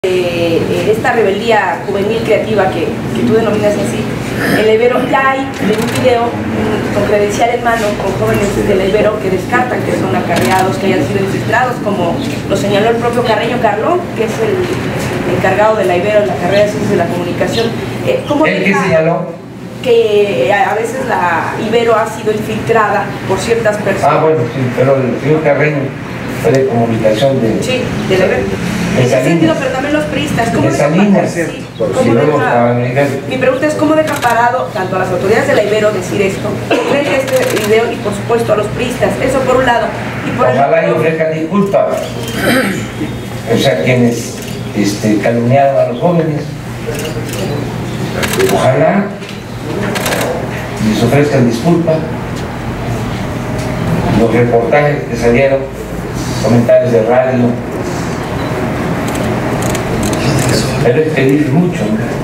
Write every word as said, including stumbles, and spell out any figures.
Eh, esta rebeldía juvenil creativa que, que tú denominas así, en la Ibero ya hay en un video un, con credencial en mano con jóvenes de la Ibero que descartan que son acarreados, que hayan sido infiltrados, como lo señaló el propio Carreño Carlón, que es el encargado de la Ibero en la carrera de Ciencias de la Comunicación. Eh, ¿cómo ¿El qué señaló? Que a veces la Ibero ha sido infiltrada por ciertas personas. Ah, bueno, sí, pero el señor Carreño fue de comunicación de... Sí, de la Ibero. En ese sentido, pero también los priistas. ¿Cómo de Salinas, sí, por ¿cómo si luego deja, mi pregunta es cómo deja parado tanto a las autoridades de la Ibero decir esto, frente a este video y por supuesto a los priistas. Eso por un lado. Y por Ojalá el y ofrezcan disculpas. O sea, quienes este, calumniaron a los jóvenes. Ojalá les ofrezcan disculpas. Los reportajes que salieron, comentarios de radio, pero es pedir mucho, ¿no?